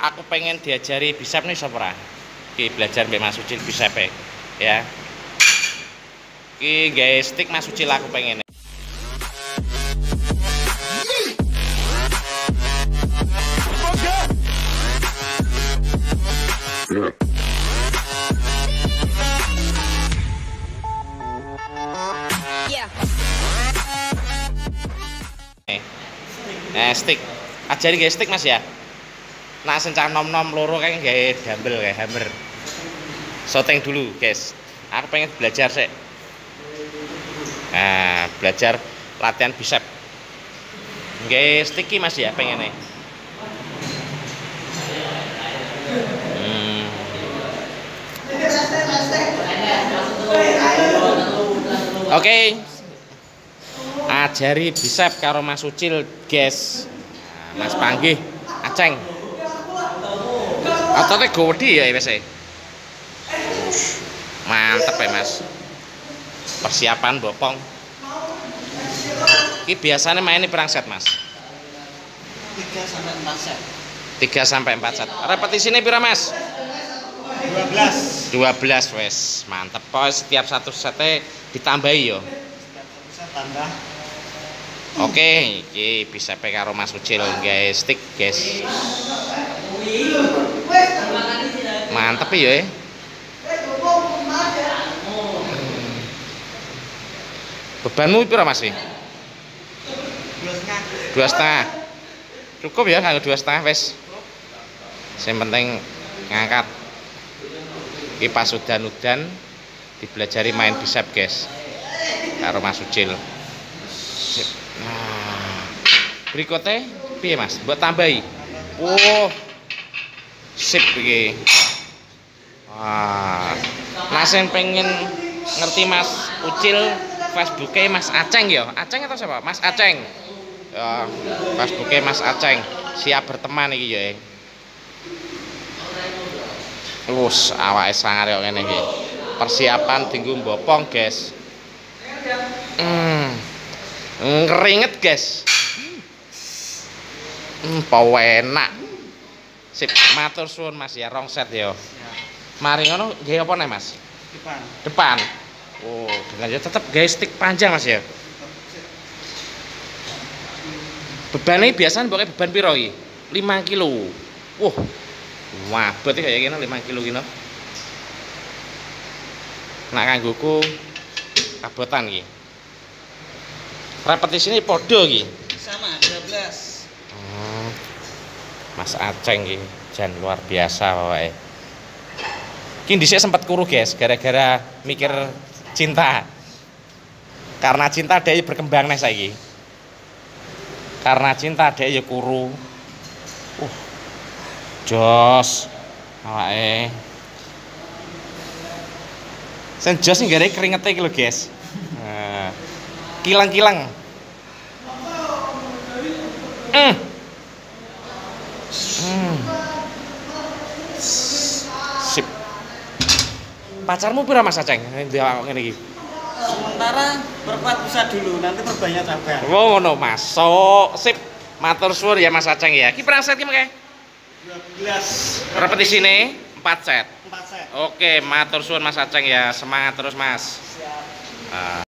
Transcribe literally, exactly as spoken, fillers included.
aku pengen diajari bicep nih sapa. Ki belajar mbek Mas Ucil bicep ya. Ki gawe stick Mas Ucil aku pengen. Nah, stick. Ajari gawe stick Mas ya. Nah, sencah nom-nom loro kan gawe dumbbell kayak hammer. Shooting dulu, guys. Aku pengen belajar sih. Nah, belajar latihan bicep. Gawe stick ki Mas ya pengen nih. Hmm. Oke. Okay. Ajari bicep karo Mas Ucil, guys. Nah, Mas Panggih, Aceng. Ototnya gede ya wis. Mantep ya Mas. Persiapan bopong. Ki biasanya main perang set Mas. tiga sampai empat set. tiga sampai empat set. Repetisinya pira Mas? dua belas. dua belas wes. Mantep. Pokoknya setiap satu setnya ditambahi yo. Setiap satu set tambah. Oke, iki bisa pakai karo Mas Ucil guys, stick guys. Mantep ya. Hmm. Bebanmu pira Mas sih? Dua setengah. Cukup ya kalau dua setengah wes. Yang penting ngangkat. Iki pas udan-udan dibelajari main bicep guys. Karo Mas Ucil. Sip. Nah, berikutnya piye Mas? Buat tambahi. Oh. Sip iki. Wah. Nah, sing pengen ngerti Mas Ucil, Facebooknya Mas Aceng ya. Aceng atau siapa? Mas Aceng. Ya, Facebooknya Mas Aceng. Siap berteman iki ya. Wus, awake sangar kok ngene iki. Persiapan dinggo mbopong, guys. Hmm. Ngeringet guys. Hmm, pau enak. Sip, matur suwun Mas ya, rong set ya. Mari ngono gawe apa nih Mas? Depan. Depan. Oh, dengan ya tetep gawe stick panjang Mas ya. Bebannya biasanya pokoknya beban piro iki? lima kilo. Wah. Wah, berarti kayak gini lima kilo gini. Nak kanggoku kabotan iki. Repetisi ini podo iki. Sama dua belas. Hmm. Mas Aceng iki jan luar biasa pokoknya. Ki dhisik sempat kuru guys gara-gara mikir cinta. Karena cinta dia berkembang nih saiki. Karena cinta dia ya kuru. Uh. Jos. Awake. Sen jos sing gara keringete iki lho guys. Nah. Kilang-kilang. Hmm. Hmm. Sip. Pacarmu pira Mas Aceng? Ngene iki. Sementara perkuat pusat dulu, nanti perbanyak cabang. Oh ngono masuk. Sip. Matur suwun ya Mas Aceng ya. Ki pirang set ki mengke? dua belas. Repetisine empat set. empat set. Oke, matur suwun Mas Aceng ya. Semangat terus Mas. Siap. Uh.